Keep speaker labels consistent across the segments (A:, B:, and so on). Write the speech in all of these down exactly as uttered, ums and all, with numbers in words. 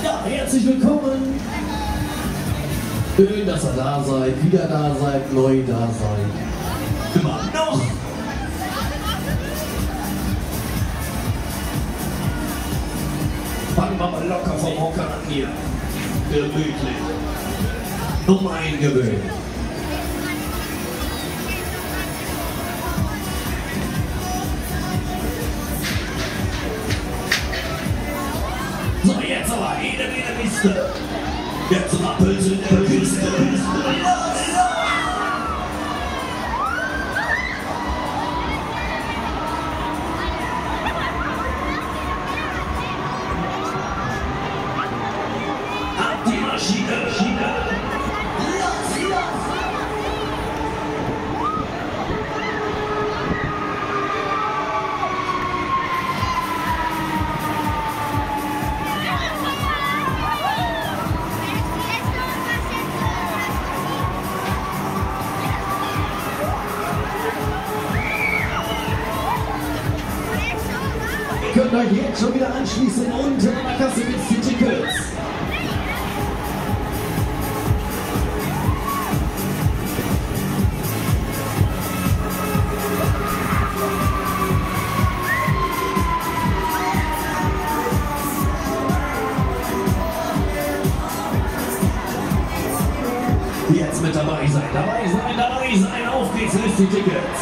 A: Ja, herzlich willkommen. Schön, dass ihr da seid, wieder da seid, neu da seid. Immer noch. Fangen wir mal locker vom Hocker an hier. Gemütlich. Nur eingewöhnt. So, jetzt aber jede wieder Liste. Jetzt rappelt's in der Kiste. Ab die Maschine, Maschine. Los, los. Ihr könnt euch jetzt schon wieder anschließen. Unten an der Kasse gibt's die Tickets. Jetzt mit dabei sein, dabei sein, dabei sein. Auf geht's, löst die Tickets.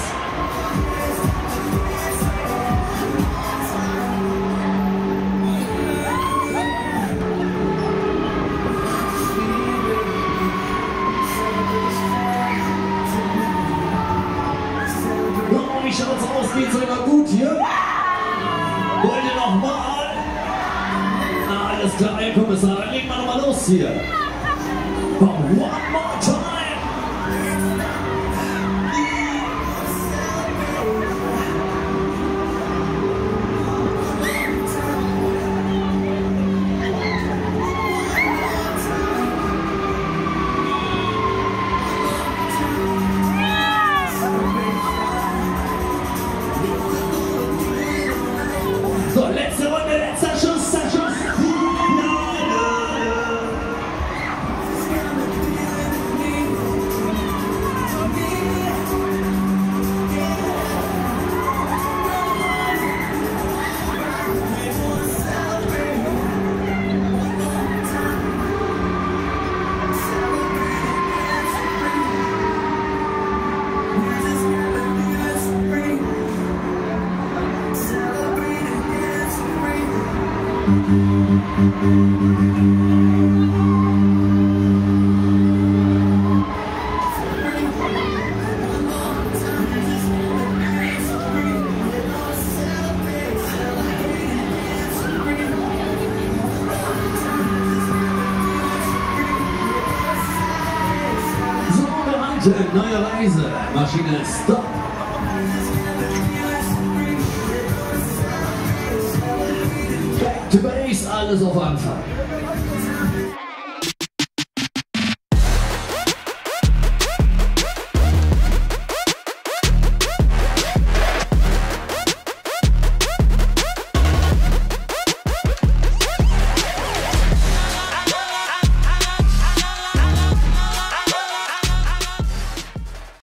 A: Wie schaut's aus? Geht's euch noch gut hier? Wollt ihr noch mal? Na, alles klar, Herr Kommissar, dann legen wir noch mal los hier. Komm, one more time! So, letzte Runde, letzter Schuss, der Schuss. Neue Reise, Maschine Stop. Back to base, alles auf Anfang.